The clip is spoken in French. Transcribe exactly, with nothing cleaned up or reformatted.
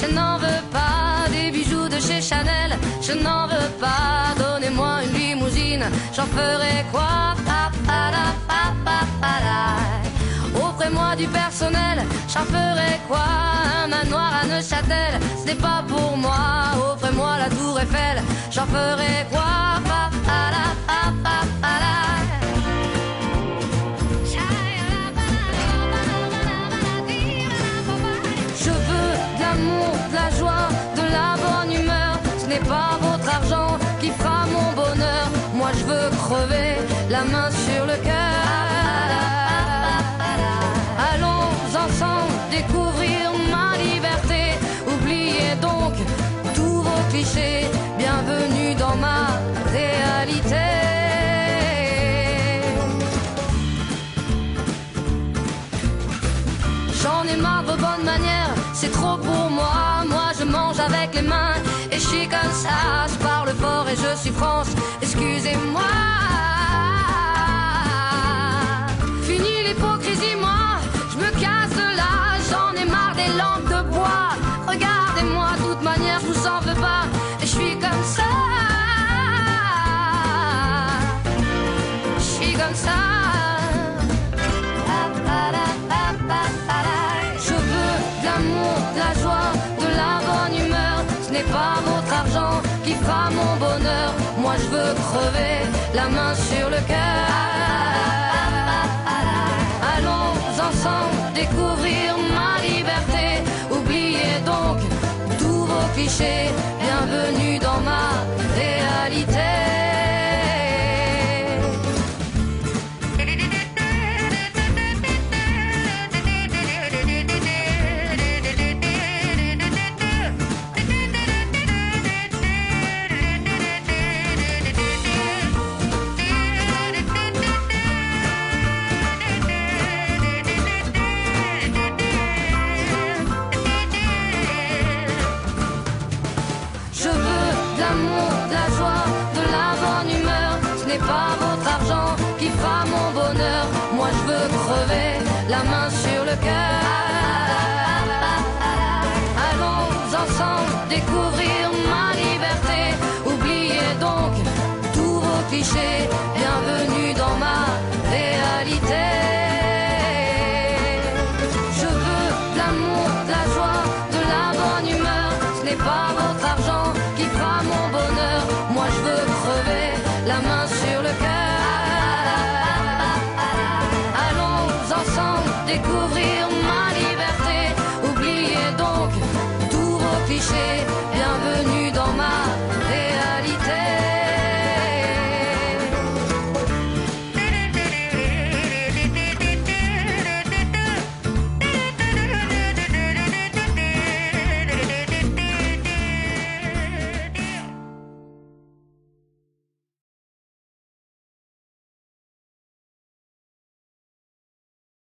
Je n'en veux pas des bijoux de chez Chanel. Je n'en veux pas, donnez-moi une limousine. J'en ferai quoi? Offrez-moi du personnel. J'en ferai quoi? Un manoir à Neuchâtel, ce n'est pas pour moi. Offrez-moi la tour Eiffel. J'en ferai quoi? Je veux de l'amour, de la joie, de la bonne humeur. Ce n'est pas votre argent qui fera mon bonheur. Moi je veux crever la main sur le cœur. Allons ensemble découvrir ma liberté. Oubliez donc tous vos clichés. Bienvenue dans ma réalité. J'en ai marre de vos bonnes manières, c'est trop pour moi. Moi je mange avec les mains et je suis comme ça. Je parle fort et je suis France, excusez-moi. Fini l'hypocrisie, moi je me casse de là. J'en ai marre des lampes de bois. Regardez-moi, de toute manière je vous en veux pas. Et je suis comme ça. Je suis comme ça. De la joie, de la bonne humeur. Ce n'est pas votre argent qui fera mon bonheur. Moi je veux crever la main sur le cœur. Allons ensemble découvrir ma liberté. Oubliez donc tous vos clichés. Bienvenue dans ma réalité. Pas votre argent qui fera mon bonheur. Moi je veux crever la main sur le cœur. Allons ensemble découvrir ma liberté. Oubliez donc tous vos clichés. Bienvenue dans ma réalité. Je veux de l'amour, de la joie, de la bonne humeur. Ce n'est pas votre argent qui fera mon bonheur. Moi je veux crever la main sur le cœur. Allons ensemble découvrir ma liberté. Oubliez donc tous vos clichés.